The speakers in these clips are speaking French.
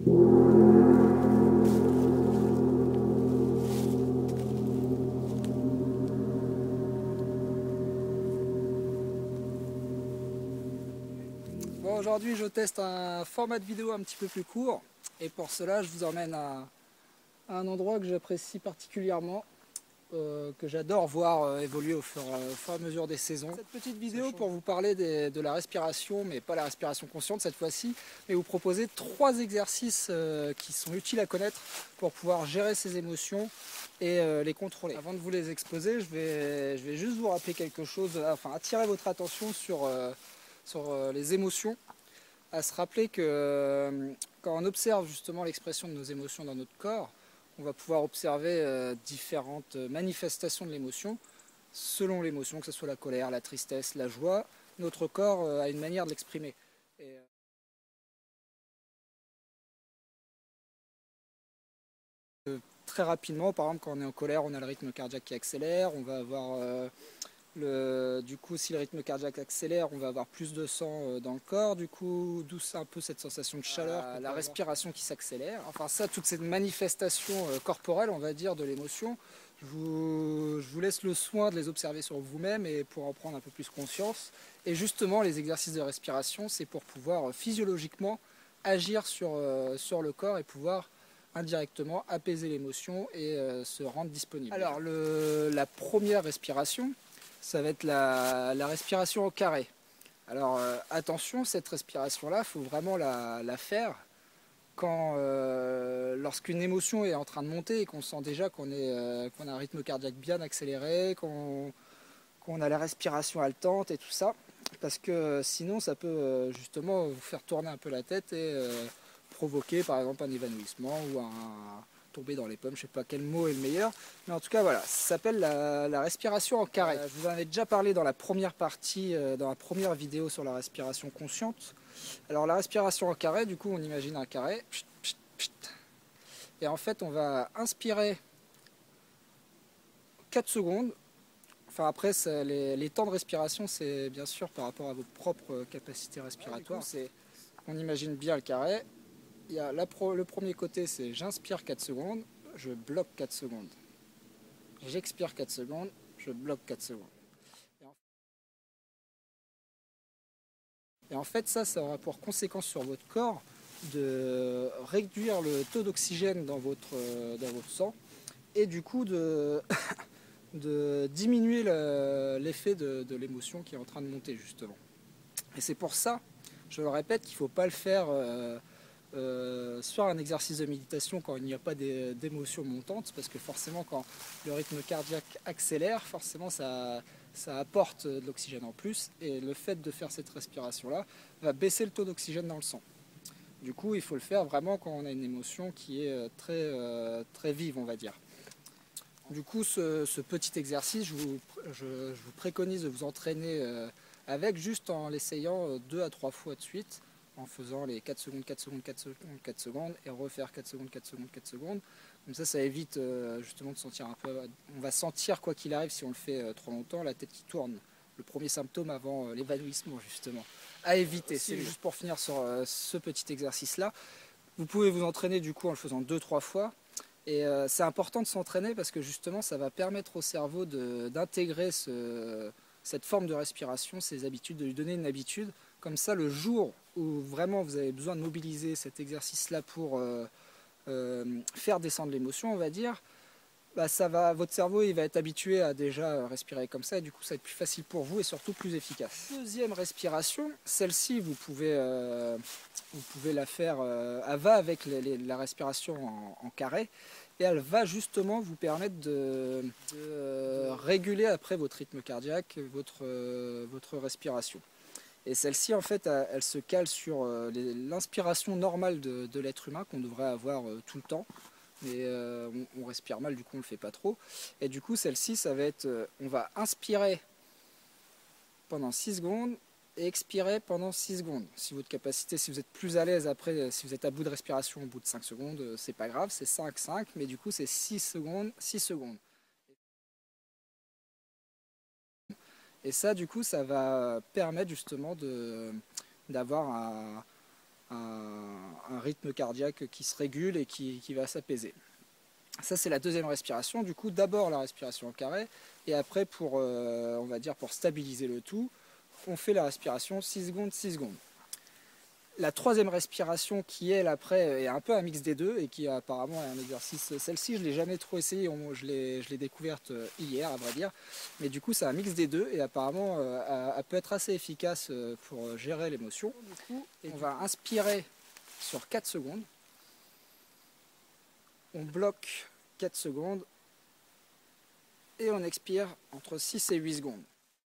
Bon, aujourd'hui je teste un format de vidéo un petit peu plus court et pour cela je vous emmène à un endroit que j'apprécie particulièrement, que j'adore voir évoluer au fur et à mesure des saisons. Cette petite vidéo pour vous parler de la respiration, mais pas la respiration consciente cette fois-ci, mais vous proposer 3 exercices qui sont utiles à connaître pour pouvoir gérer ses émotions et les contrôler. Avant de vous les exposer, je vais juste vous rappeler quelque chose, enfin attirer votre attention sur les émotions, à se rappeler que quand on observe justement l'expression de nos émotions dans notre corps, on va pouvoir observer différentes manifestations de l'émotion. Selon l'émotion, que ce soit la colère, la tristesse, la joie, notre corps a une manière de l'exprimer. Très rapidement, par exemple, quand on est en colère, on a le rythme cardiaque qui accélère, on va avoir du coup, si le rythme cardiaque accélère, on va avoir plus de sang dans le corps, du coup, d'où c'est un peu cette sensation de chaleur, la respiration qui s'accélère. Enfin ça, toute cette manifestation corporelle, on va dire, de l'émotion, je vous laisse le soin de les observer sur vous-même et pour en prendre un peu plus conscience. Et justement, les exercices de respiration, c'est pour pouvoir physiologiquement agir sur le corps et pouvoir indirectement apaiser l'émotion et se rendre disponible. Alors, la première respiration, ça va être la respiration au carré. Alors attention, cette respiration-là, il faut vraiment la faire lorsqu'une émotion est en train de monter et qu'on sent déjà qu'on a un rythme cardiaque bien accéléré, qu'on a la respiration haletante et tout ça. Parce que sinon, ça peut justement vous faire tourner un peu la tête et provoquer par exemple un évanouissement ou tomber dans les pommes, je sais pas quel mot est le meilleur, mais en tout cas voilà, ça s'appelle la respiration en carré. Je vous en avais déjà parlé dans la première partie, dans la première vidéo sur la respiration consciente. Alors la respiration en carré, du coup on imagine un carré, et en fait on va inspirer 4 secondes. Enfin après les temps de respiration c'est bien sûr par rapport à vos propres capacités respiratoires. On imagine bien le carré. Il y a le premier côté, c'est j'inspire 4 secondes, je bloque 4 secondes. J'expire 4 secondes, je bloque 4 secondes. Et en fait, ça aura pour conséquence sur votre corps de réduire le taux d'oxygène dans votre sang et du coup de, de diminuer l'effet de l'émotion qui est en train de monter justement. Et c'est pour ça, je le répète, qu'il ne faut pas le faire sur un exercice de méditation quand il n'y a pas d'émotions montantes, parce que forcément quand le rythme cardiaque accélère, forcément ça apporte de l'oxygène en plus, et le fait de faire cette respiration-là va baisser le taux d'oxygène dans le sang. Du coup, il faut le faire vraiment quand on a une émotion qui est très vive, on va dire. Du coup, ce petit exercice, je vous préconise de vous entraîner avec, juste en l'essayant 2 à 3 fois de suite, en faisant les 4 secondes, 4 secondes, 4 secondes, 4 secondes, et refaire 4 secondes, 4 secondes, 4 secondes. Comme ça évite justement de sentir un peu... On va sentir, quoi qu'il arrive, si on le fait trop longtemps, la tête qui tourne. Le premier symptôme avant l'évanouissement, justement. À éviter. C'est juste pour finir sur ce petit exercice-là. Vous pouvez vous entraîner du coup en le faisant 2-3 fois. Et c'est important de s'entraîner parce que justement ça va permettre au cerveau d'intégrer cette forme de respiration, ces habitudes, de lui donner une habitude. Comme ça, le jour où vraiment vous avez besoin de mobiliser cet exercice-là pour faire descendre l'émotion, on va dire, bah votre cerveau il va être habitué à déjà respirer comme ça, et du coup ça va être plus facile pour vous et surtout plus efficace. Deuxième respiration, celle-ci vous pouvez la faire, elle va avec la respiration en carré, et elle va justement vous permettre de réguler après votre rythme cardiaque, votre respiration. Et celle-ci, en fait, elle se cale sur l'inspiration normale de l'être humain qu'on devrait avoir tout le temps. Mais on respire mal, du coup on ne le fait pas trop. Et du coup, celle-ci, ça va être, on va inspirer pendant 6 secondes et expirer pendant 6 secondes. Si votre capacité, si vous êtes plus à l'aise après, si vous êtes à bout de respiration au bout de 5 secondes, c'est pas grave, c'est 5-5, mais du coup c'est 6 secondes, 6 secondes. Et ça, du coup, ça va permettre justement d'avoir un rythme cardiaque qui se régule et qui va s'apaiser. Ça, c'est la deuxième respiration. Du coup, d'abord la respiration au carré, et après, on va dire pour stabiliser le tout, on fait la respiration 6 secondes, 6 secondes. La troisième respiration qui, elle, après, est un peu un mix des deux et qui apparemment est un exercice. Celle-ci, je ne l'ai jamais trop essayé, je l'ai découverte hier, à vrai dire. Mais du coup, c'est un mix des deux et apparemment, elle peut être assez efficace pour gérer l'émotion. Du coup, on va inspirer sur 4 secondes. On bloque 4 secondes et on expire entre 6 et 8 secondes.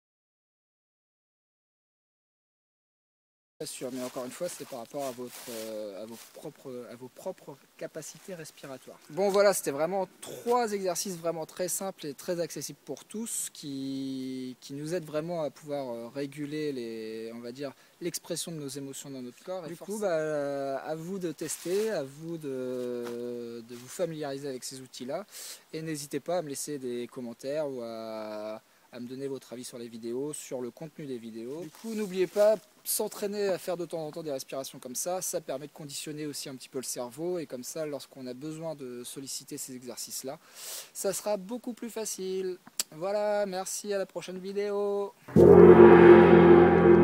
Sûr, mais encore une fois, c'est par rapport à vos propres capacités respiratoires. Bon voilà, c'était vraiment 3 exercices vraiment très simples et très accessibles pour tous qui nous aident vraiment à pouvoir réguler on va dire, l'expression de nos émotions dans notre corps. Et du coup, à vous de tester, à vous de vous familiariser avec ces outils-là. Et n'hésitez pas à me laisser des commentaires ou à me donner votre avis sur les vidéos, sur le contenu des vidéos. Du coup, n'oubliez pas, s'entraîner à faire de temps en temps des respirations comme ça permet de conditionner aussi un petit peu le cerveau, et comme ça, lorsqu'on a besoin de solliciter ces exercices-là, ça sera beaucoup plus facile. Voilà, merci, à la prochaine vidéo.